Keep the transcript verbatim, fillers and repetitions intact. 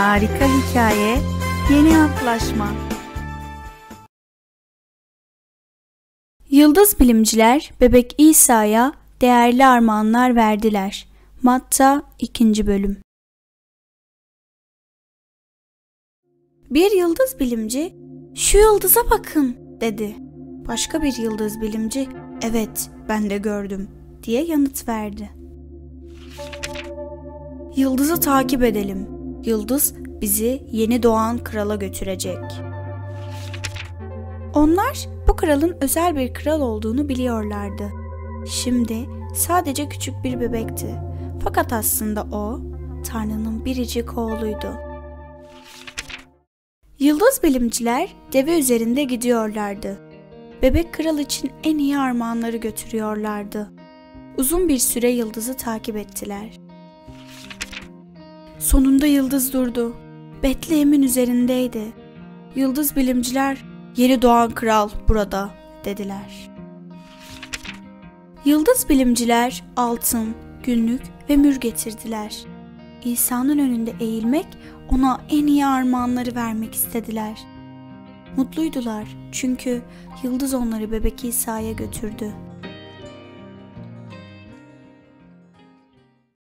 Harika hikaye, yeni antlaşma. Yıldız bilimciler bebek İsa'ya değerli armağanlar verdiler. Matta ikinci bölüm. Bir yıldız bilimci, "Şu yıldıza bakın," dedi. Başka bir yıldız bilimci, "Evet, ben de gördüm," diye yanıt verdi. "Yıldızı takip edelim. Yıldız bizi yeni doğan krala götürecek." Onlar bu kralın özel bir kral olduğunu biliyorlardı. Şimdi sadece küçük bir bebekti. Fakat aslında o, Tanrı'nın biricik oğluydu. Yıldız bilimciler deve üzerinde gidiyorlardı. Bebek kral için en iyi armağanları götürüyorlardı. Uzun bir süre yıldızı takip ettiler. Sonunda yıldız durdu. Betlehem'in üzerindeydi. Yıldız bilimciler, "Yeni doğan kral burada," dediler. Yıldız bilimciler altın, günlük ve mür getirdiler. İsa'nın önünde eğilmek, ona en iyi armağanları vermek istediler. Mutluydular çünkü yıldız onları bebek İsa'ya götürdü.